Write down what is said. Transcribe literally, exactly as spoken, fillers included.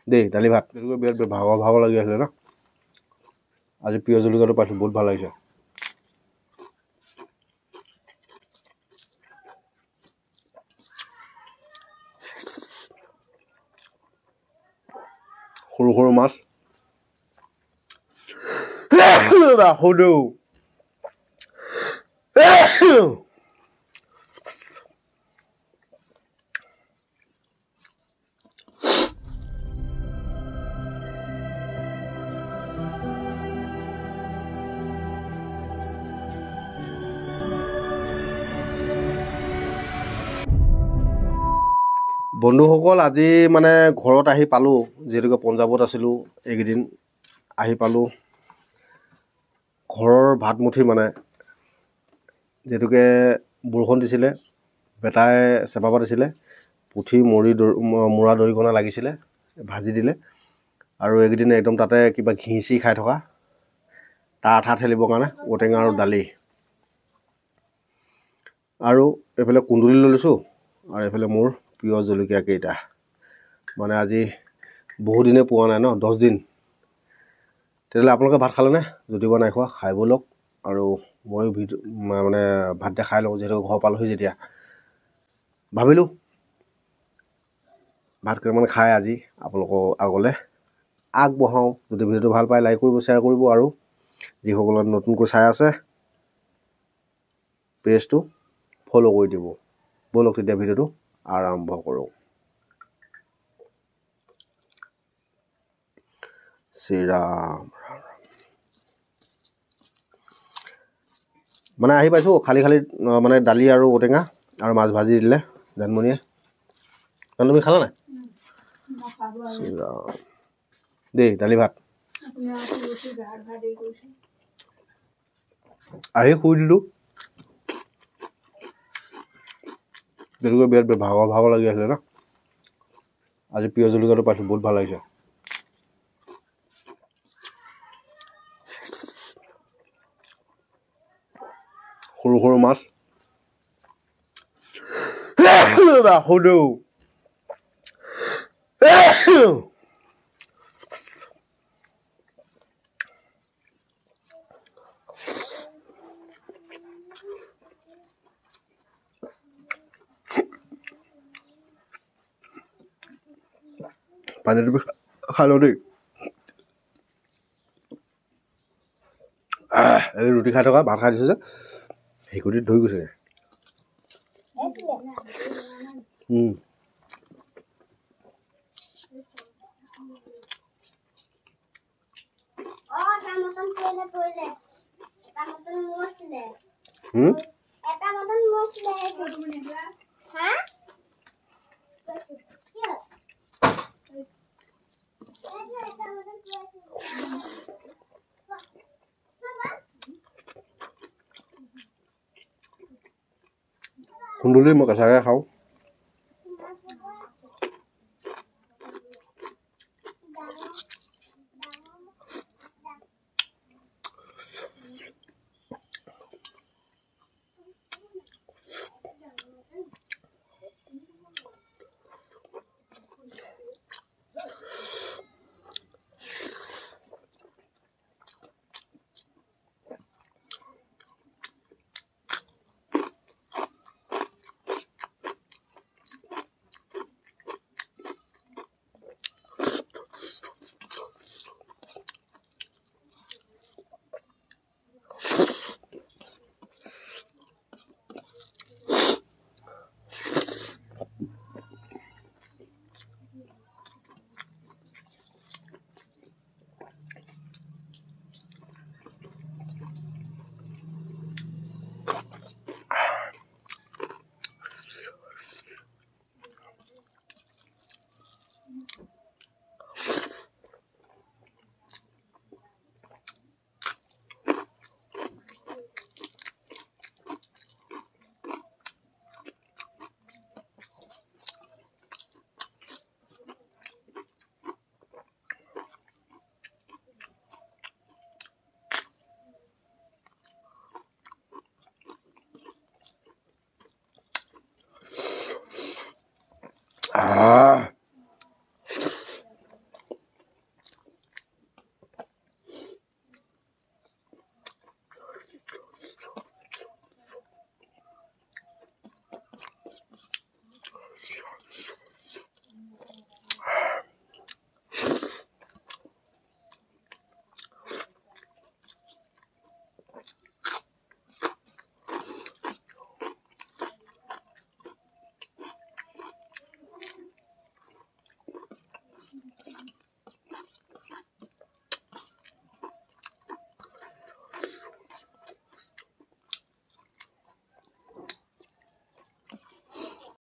দেই দালি ভাত তেনেকৈ বিৰাট ভাগৰ ভাগৰ লাগি আছিলে ন আজি পিঁয়াজ জলকীয়াটো পাইছোঁ বহুত ভাল লাগিছে সৰু সৰু মাছ ৰাখোঁ বন্ধুসকল আজি মানে ঘৰত আহি পালোঁ যিহেতুকে পঞ্জাৱত আছিলোঁ এইকেইদিন আহি পালোঁ ঘৰৰ ভাতমুঠি মানে যিহেতুকে বৰষুণ দিছিলে বেটাই চেপা পাতিছিলে পুঠি মৰি মূৰা দৰিকণা লাগিছিলে ভাজি দিলে আৰু এইকেইদিন একদম তাতে কিবা ঘি চি খাই থকা তাৰ আঠা ঠেলিবৰ কাৰণে ঔটেঙা আৰু দালি আৰু এইফালে কুন্দুলি লৈ লৈছোঁ আৰু এইফালে মোৰ প্ৰিয় জলকীয়া কেইটা মানে আজি বহুদিনে পোৱা নাই ন দহ দিন তেতিয়াহ'লে আপোনালোকে ভাত খালেনে যদিও নাই খোৱা খাই ব'লক আৰু ময়ো ভিডিঅ' মানে ভাত দিয়া খাই লওঁ যিহেতু ঘৰ পালোহি যেতিয়া ভাবিলোঁ ভাত কেইটামান খাই আজি আপোনালোকৰ আগলৈ আগবঢ়াওঁ যদি ভিডিঅ'টো ভাল পায় লাইক কৰিব শ্বেয়াৰ কৰিব আৰু যিসকলে নতুনকৈ চাই আছে পেজটো ফ'ল' কৰি দিব ব'লক তেতিয়া ভিডিঅ'টো আৰম্ভ কৰোঁ শ্ৰীৰাম মানে আহি পাইছোঁ খালী খালী মানে দালি আৰু ঔটেঙা আৰু মাছ ভাজি দিলে জানমণিয়ে তুমি খালা নাই শ্ৰীৰাম দেই দালি ভাত আহি শুই দিলোঁ তেনেকৈ বিৰাট ভাগৰ ভাগৰ লাগি আছিলে ন আজি পিঁয়াজ জলকীয়াটো পাইছোঁ বহুত ভাল লাগিছে সৰু সৰু মাছ ৰাখোঁ পানীটো খাই লওঁ দেই এই ৰুটি খাই থকা ভাত খাই দিছোঁ যে সেইকুটিত ধৰি গৈছে কুন্দুলি মই কেঁচাকৈ খাওঁ